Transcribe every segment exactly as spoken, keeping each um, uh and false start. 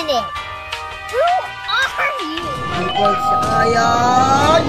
minute. Who are you? Sayang.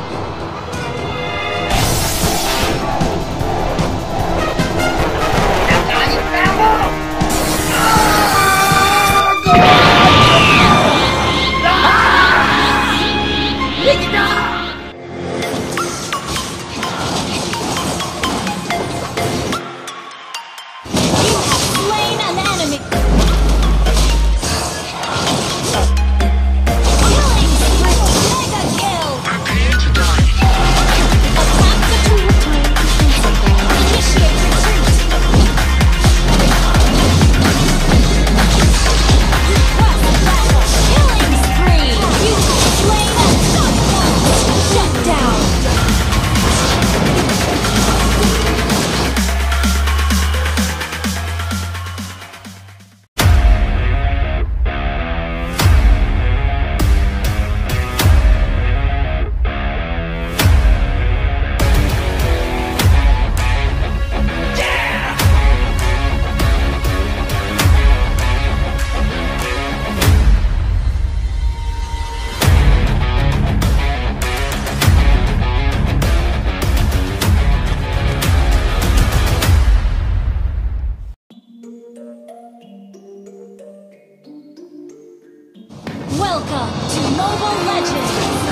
Welcome to Mobile Legends!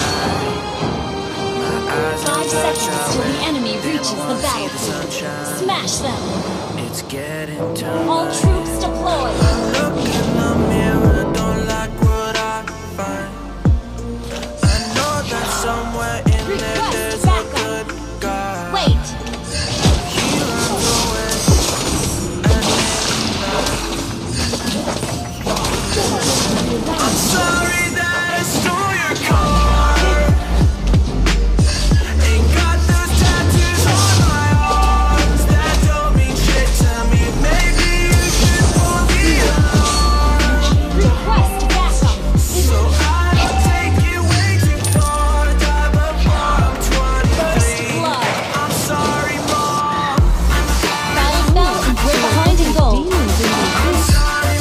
Five seconds till the enemy reaches the battlefield. Smash them! It's getting tough. All troops deployed! Look in the mirror, don't like what I find. I know that somewhere in there Request there's a backup. good guy. Wait! He runs away, and then I'm sorry that I stole your car. Ain't got those tattoos on my arms that don't mean shit to me. Maybe you should pull the alarm. Request backup! So I don't take it way too far. Die before I'm twenty-three. blood. I'm sorry, Mom. Battle bell, we're behind in goal. I'm sorry,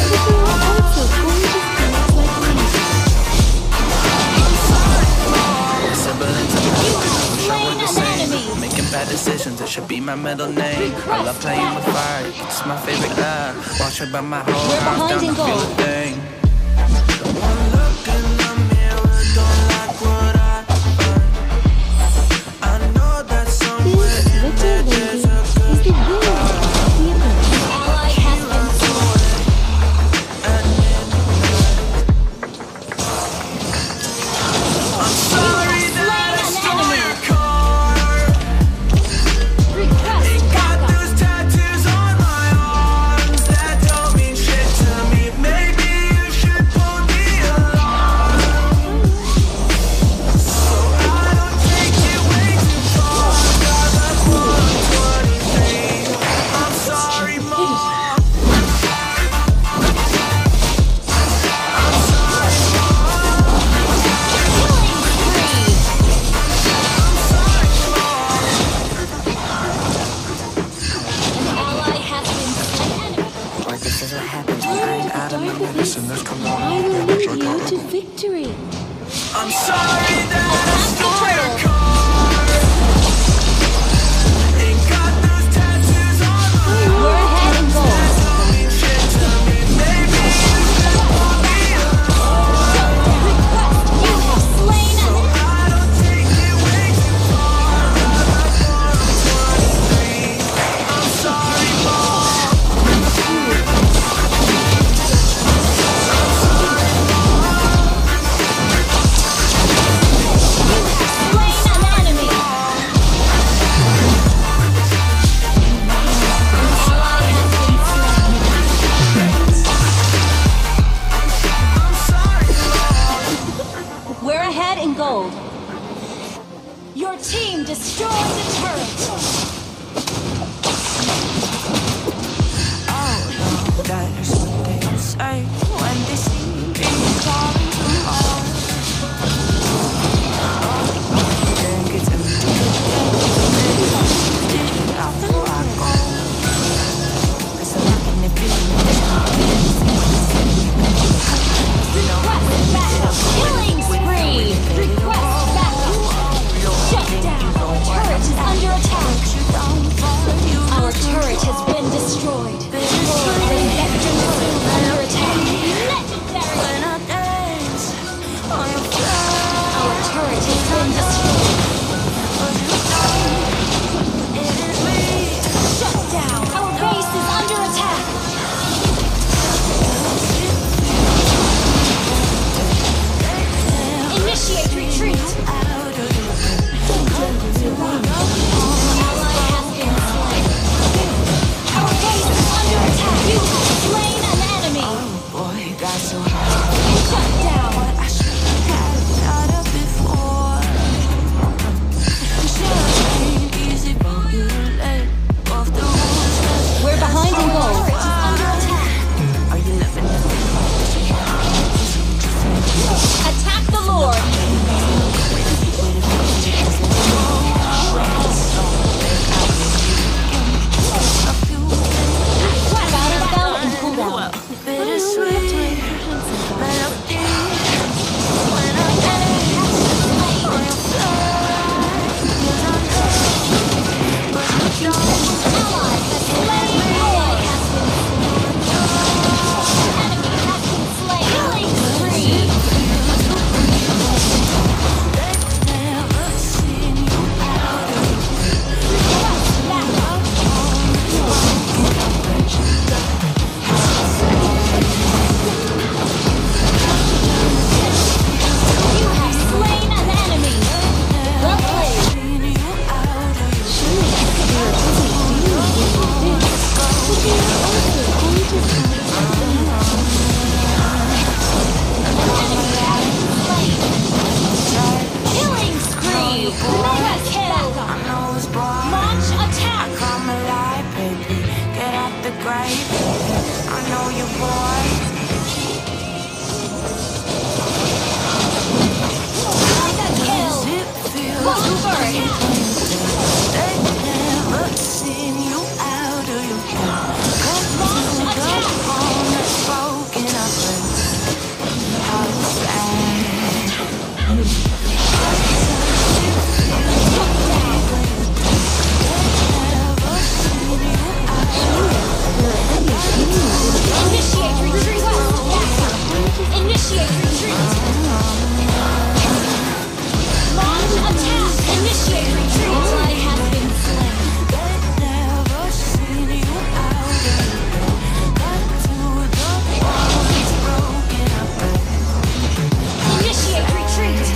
siblings and wish I were the same. Making bad decisions, it should be my middle name. I love playing with fire, it's my favorite love. Watch it by my whole We're house behind down in to feel goal. a thing. One look in the mirror, don't like what I find. I know that somewhere in there there's a good Ally has been slain. I'm sorry that I stole your car. Request Got backup! those tattoos on my arms that don't mean shit to me. Maybe you should pull the alarm. So I don't take it way too far. Got that one twenty-three. I'm sorry, Mom. I'm sorry, Ally has been slain. Or this is what happens when I'm out of my medicine. That's come on. I will lead you to victory. I'm sorry that I stole your car. Ain't got those tattoos on my We're ahead in goal. arms. Don't mean shit to me. Maybe you should pull the alarm. Request, you have slain So an I don't take it way too far. Got that one twenty-three. I'm sorry, Mom. slain life. I know you're bored. Mega kill. Monster. They've never seen you out of your Launch attack. home that's broken up and how sad. Initiate retreat. Backup. Initiate retreat. Launch attack. Initiate retreat. Ally has been slain. Never seen you out of back to the wall that's broken up and Initiate retreat.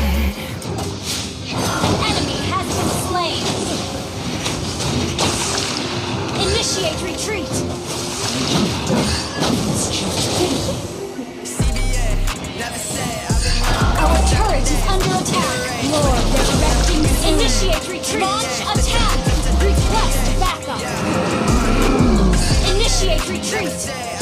An enemy has been slain. Initiate retreat. Our turret is under attack. Lord resurrecting. Initiate retreat. Launch attack. Request backup. Initiate retreat.